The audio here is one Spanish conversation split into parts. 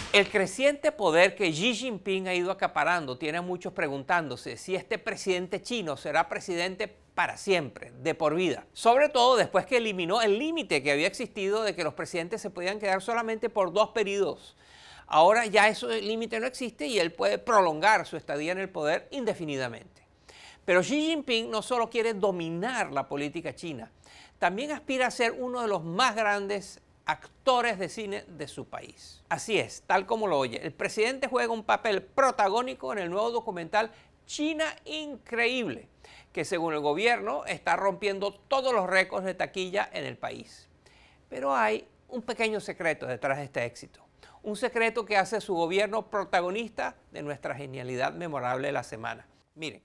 El creciente poder que Xi Jinping ha ido acaparando tiene a muchos preguntándose si este presidente chino será presidente para siempre, de por vida. Sobre todo después que eliminó el límite que había existido de que los presidentes se podían quedar solamente por 2 periodos. Ahora ya ese límite no existe y él puede prolongar su estadía en el poder indefinidamente. Pero Xi Jinping no solo quiere dominar la política china, también aspira a ser uno de los más grandes actores de cine de su país. Así es, tal como lo oye, el presidente juega un papel protagónico en el nuevo documental China Increíble, que según el gobierno está rompiendo todos los récords de taquilla en el país. Pero hay un pequeño secreto detrás de este éxito, un secreto que hace a su gobierno protagonista de nuestra genialidad memorable de la semana. Miren.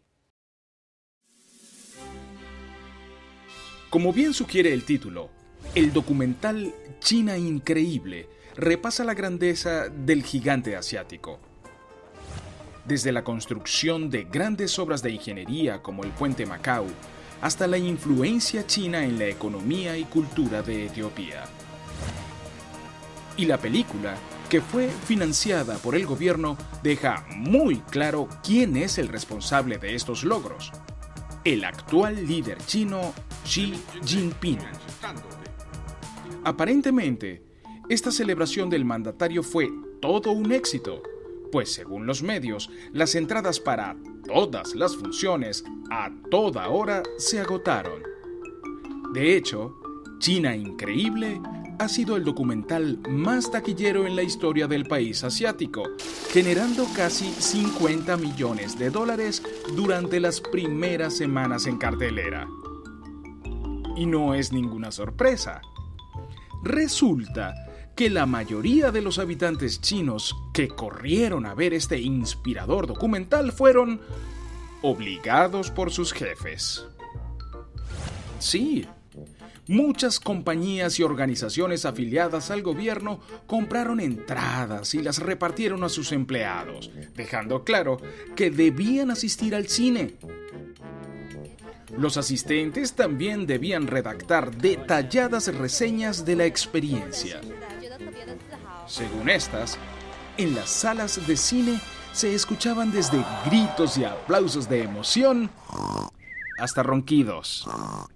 Como bien sugiere el título, el documental China Increíble repasa la grandeza del gigante asiático. Desde la construcción de grandes obras de ingeniería como el Puente Macao, hasta la influencia china en la economía y cultura de Etiopía. Y la película, que fue financiada por el gobierno, deja muy claro quién es el responsable de estos logros: el actual líder chino Xi Jinping. Aparentemente, esta celebración del mandatario fue todo un éxito, pues según los medios, las entradas para todas las funciones a toda hora se agotaron. De hecho, China Increíble ha sido el documental más taquillero en la historia del país asiático, generando casi $50 millones durante las primeras semanas en cartelera. Y no es ninguna sorpresa. Resulta que la mayoría de los habitantes chinos que corrieron a ver este inspirador documental fueron obligados por sus jefes. Sí, muchas compañías y organizaciones afiliadas al gobierno compraron entradas y las repartieron a sus empleados, dejando claro que debían asistir al cine. Los asistentes también debían redactar detalladas reseñas de la experiencia. Según estas, en las salas de cine se escuchaban desde gritos y aplausos de emoción hasta ronquidos.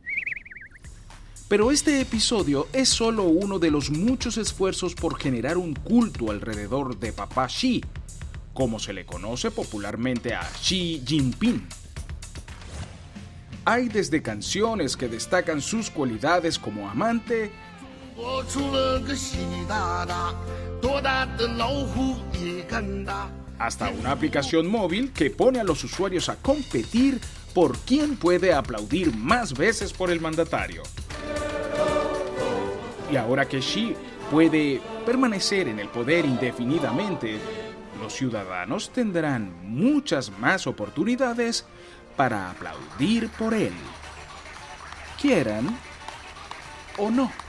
Pero este episodio es solo uno de los muchos esfuerzos por generar un culto alrededor de Papá Xi, como se le conoce popularmente a Xi Jinping. Hay desde canciones que destacan sus cualidades como amante, hasta una aplicación móvil que pone a los usuarios a competir por quién puede aplaudir más veces por el mandatario. Y ahora que Xi puede permanecer en el poder indefinidamente, los ciudadanos tendrán muchas más oportunidades para aplaudir por él, quieran o no.